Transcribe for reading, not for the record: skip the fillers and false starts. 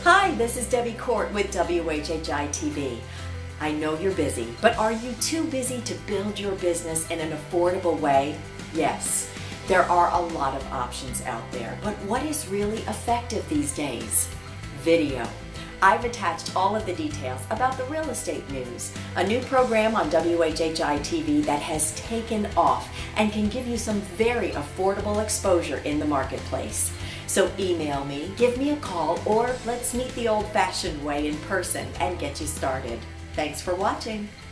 Hi, this is Debbie Court with WHHI-TV. I know you're busy, but are you too busy to build your business in an affordable way? Yes, there are a lot of options out there, but what is really effective these days? Video. I've attached all of the details about the real estate news, a new program on WHHI-TV that has taken off and can give you some very affordable exposure in the marketplace. So email me, give me a call, or let's meet the old-fashioned way in person and get you started. Thanks for watching.